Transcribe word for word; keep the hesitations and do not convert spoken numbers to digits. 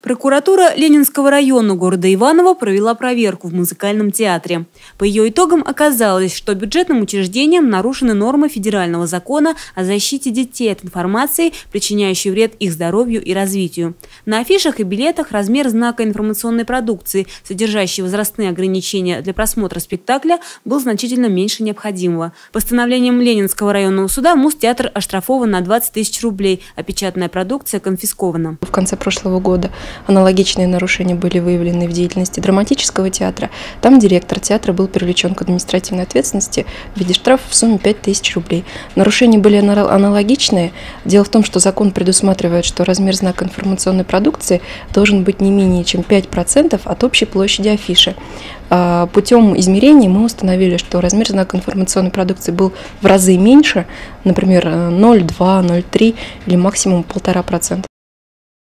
Прокуратура Ленинского района города Иваново провела проверку в музыкальном театре. По ее итогам оказалось, что бюджетным учреждениям нарушены нормы федерального закона о защите детей от информации, причиняющей вред их здоровью и развитию. На афишах и билетах размер знака информационной продукции, содержащей возрастные ограничения для просмотра спектакля, был значительно меньше необходимого. Постановлением Ленинского районного суда Музтеатр оштрафован на двадцать тысяч рублей, а печатная продукция конфискована. В конце прошлого года аналогичные нарушения были выявлены в деятельности драматического театра. Там директор театра был привлечен к административной ответственности в виде штрафа в сумме пять тысяч рублей. Нарушения были аналогичные. Дело в том, что закон предусматривает, что размер знака информационной продукции должен быть не менее чем пять процентов от общей площади афиши. Путем измерений мы установили, что размер знака информационной продукции был в разы меньше, например, ноль целых два — ноль целых три или максимум полтора процента.